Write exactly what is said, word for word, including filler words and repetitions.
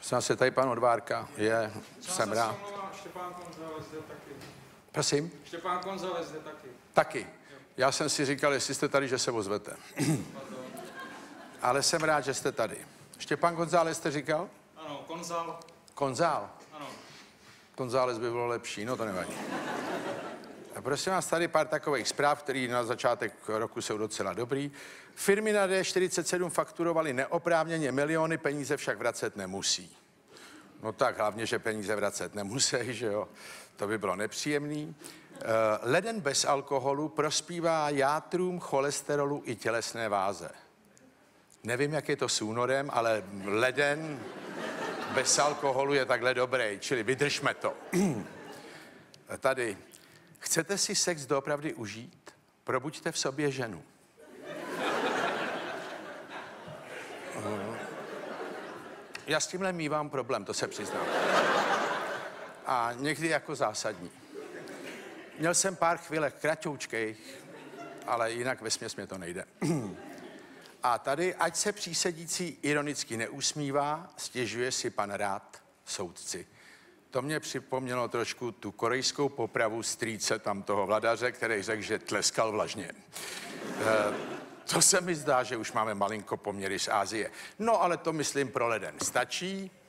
Snad se tady pan Odvárka je, jsem rád. Štěpán González jde taky. Prosím? Štěpán González jde taky. Taky. Já jsem si říkal, jestli jste tady, že se ozvete. Ale jsem rád, že jste tady. Štěpán González jste říkal? Ano, Konzál. Konzál. Ano. González by bylo lepší, no to nevadí. A prosím vás, tady pár takových zpráv, které na začátek roku jsou docela dobrý. Firmy na D čtyřicet sedm fakturovaly neoprávněně miliony, peníze však vracet nemusí. No tak hlavně, že peníze vracet nemusí, že jo? To by bylo nepříjemný. Leden bez alkoholu prospívá játrům, cholesterolu i tělesné váze. Nevím, jak je to s únorem, ale leden bez alkoholu je takhle dobrý, čili vydržme to. Tady. Chcete si sex doopravdy užít? Probuďte v sobě ženu. Já s tímhle mívám problém, to se přiznám. A někdy jako zásadní. Měl jsem pár chvílek kratoučkejch, ale jinak vesměs mě to nejde. A tady, ať se přísedící ironicky neusmívá, stěžuje si pan rád soudci. To mě připomnělo trošku tu korejskou popravu strýce tam toho vladaře, který řekl, že tleskal vlažně. E, to se mi zdá, že už máme malinko poměry z Asie. No, ale to myslím pro leden stačí.